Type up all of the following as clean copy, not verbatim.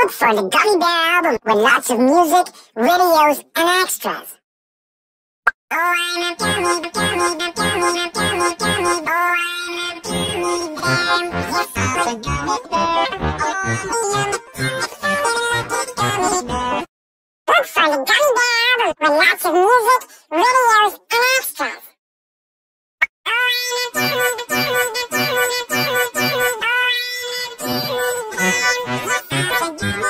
Look for the Gummy Bear album with lots of music, videos, and extras. Oh, I'm a gummy, gummy, gummy, gummy, gummy, gummy. Oh, I'm a gummy bear. Yes, I'm a gummy bear. Oh, me and the gummy bear. Look for the Gummy Bear album with lots of music, videos, and extras. Oh, I'm a gummy, gummy, gummy, gummy, gummy, gummy. Oh, I'm a gummy bear. Yes, I'm a gummy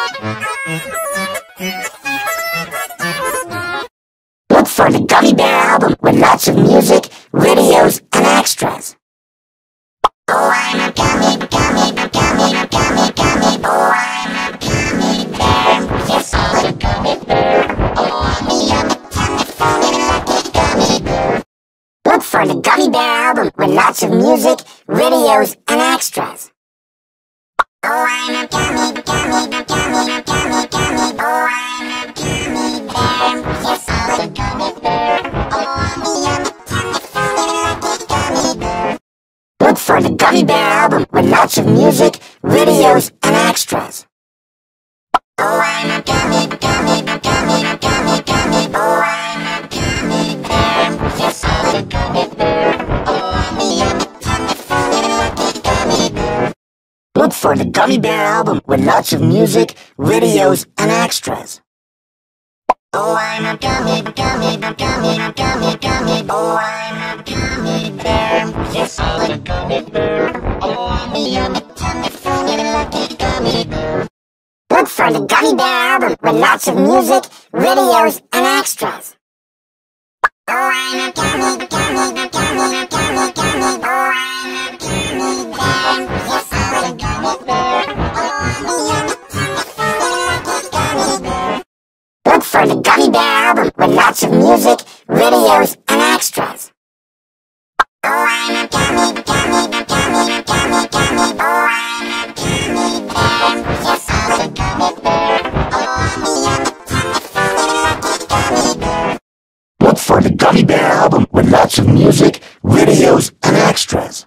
bear. Look for the Gummy Bear album with lots of music, videos, and extras. Oh, I'm a gummy, gummy, gummy, gummy, gummy. Oh, I'm a gummy bear. Yes, I'm a gummy bear. Oh, me, I'm a funny, lucky gummy bear. Look for the Gummy Bear album with lots of music, videos, and extras. Oh, I'm a gummy, gummy, gummy, gummy, gummy. Oh, I'm a gummy bear. Yes, I'm a gummy bear. Oh, me, I'm a funny, lucky gummy bear. Look for the Gummy Bear album with lots of music, videos, and extras. Oh, I'm a gummy, gummy, gummy, gummy, gummy. Oh, I'm a gummy bear. Yes, I'm a gummy bear. Oh, me, I'm a funny, lucky gummy bear. Look for the Gummy Bear album with lots of music, videos, and extras. Oh, I'm a gummy, gummy, gummy, gummy, gummy. Oh, I'm a gummy bear. Yes, I'm a gummy bear. Oh, me, I'm a funny, lucky gummy bear. Look for the Gummy Bear album with lots of music, videos, and extras. Oh, I'm a gummy, gummy, gummy, gummy, gummy. Oh, I'm a gummy bear. Yes, I'm a gummy bear. Oh, me, I'm a funny, lucky gummy bear. Look for the Gummy Bear album with lots of music, videos, and extras. Oh, I'm a gummy, gummy, gummy, gummy, gummy. Oh, I'm a gummy bear. Yes, I'm a gummy bear. Oh, me, I'm a funny, lucky gummy bear. Look for the Gummy Bear album with lots of music, videos, and extras.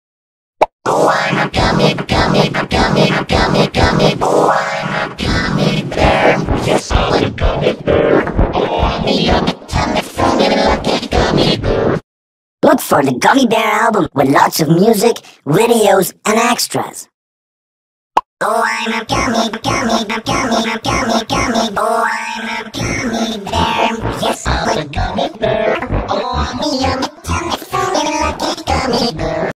Oh, I'm a gummy, gummy, gummy, gummy, gummy. Oh, I'm a gummy bear. Yes, I'm a gummy bear. Oh, me, I'm a funny, lucky gummy bear. Look for the Gummy Bear album with lots of music, videos, and extras. Oh, I'm a gummy, gummy, gummy, gummy, gummy. Oh, I'm a gummy bear. Yes, I'm a gummy bear. Oh, me, I'm a funny, lucky gummy bear.